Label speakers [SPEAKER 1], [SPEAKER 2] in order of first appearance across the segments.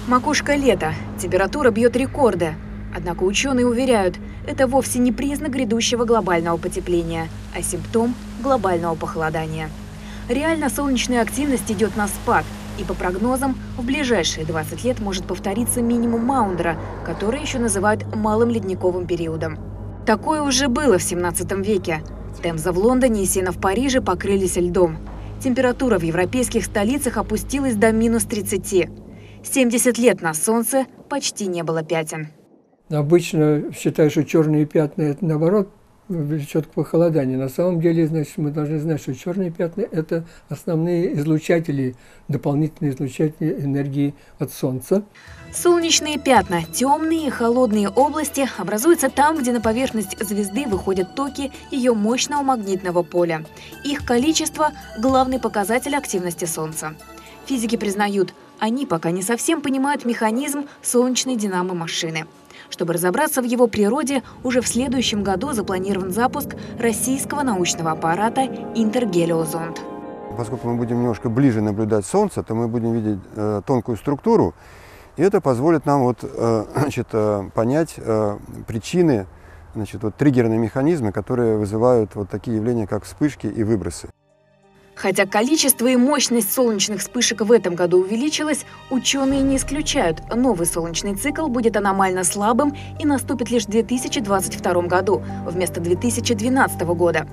[SPEAKER 1] Макушка лета. Температура бьет рекорды. Однако ученые уверяют, это вовсе не признак грядущего глобального потепления, а симптом глобального похолодания. Реально солнечная активность идет на спад, и по прогнозам в ближайшие 20 лет может повториться минимум Маундера, который еще называют малым ледниковым периодом. Такое уже было в 17 веке. Темза в Лондоне и Сена в Париже покрылись льдом. Температура в европейских столицах опустилась до минус 30. 70 лет на солнце почти не было пятен.
[SPEAKER 2] Обычно считают, что черные пятна – это, наоборот, влечет к похолоданию. На самом деле, значит, мы должны знать, что черные пятна – это основные излучатели, дополнительные излучатели энергии от Солнца.
[SPEAKER 1] Солнечные пятна, темные и холодные области, образуются там, где на поверхность звезды выходят токи ее мощного магнитного поля. Их количество – главный показатель активности Солнца. Физики признают, они пока не совсем понимают механизм солнечной динамо-машины. Чтобы разобраться в его природе, уже в следующем году запланирован запуск российского научного аппарата «Интергелиозонд».
[SPEAKER 3] Поскольку мы будем немножко ближе наблюдать Солнце, то мы будем видеть тонкую структуру, и это позволит нам понять причины, триггерные механизмы, которые вызывают такие явления, как вспышки и выбросы.
[SPEAKER 1] Хотя количество и мощность солнечных вспышек в этом году увеличилось, ученые не исключают, новый солнечный цикл будет аномально слабым и наступит лишь в 2022 году вместо 2012 года.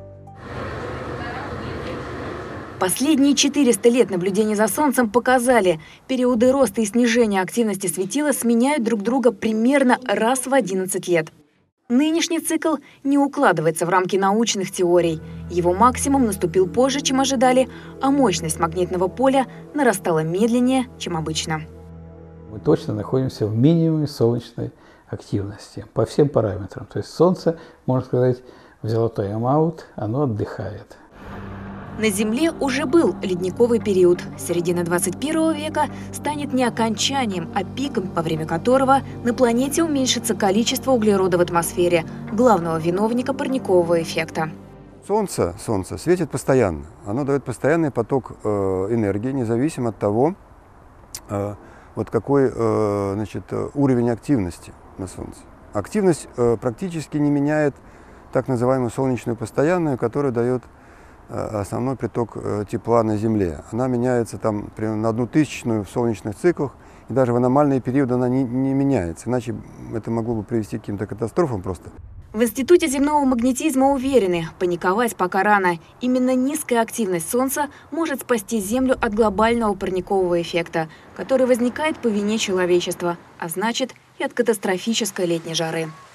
[SPEAKER 1] Последние 400 лет наблюдений за Солнцем показали, периоды роста и снижения активности светила сменяют друг друга примерно раз в 11 лет. Нынешний цикл не укладывается в рамки научных теорий. Его максимум наступил позже, чем ожидали, а мощность магнитного поля нарастала медленнее, чем обычно.
[SPEAKER 4] Мы точно находимся в минимуме солнечной активности по всем параметрам. То есть Солнце, можно сказать, взяло тайм-аут, оно отдыхает.
[SPEAKER 1] На Земле уже был ледниковый период. Середина 21 века станет не окончанием, а пиком, во время которого на планете уменьшится количество углерода в атмосфере, главного виновника парникового эффекта.
[SPEAKER 3] Солнце светит постоянно. Оно дает постоянный поток энергии, независимо от того, какой уровень активности на Солнце. Активность практически не меняет так называемую солнечную постоянную, которая дает основной приток тепла на Земле. Она меняется примерно на 1/1000 в солнечных циклах, и даже в аномальные периоды она не меняется, иначе это могло бы привести к каким-то катастрофам просто.
[SPEAKER 1] В Институте земного магнетизма уверены, паниковать пока рано. Именно низкая активность Солнца может спасти Землю от глобального парникового эффекта, который возникает по вине человечества, а значит и от катастрофической летней жары.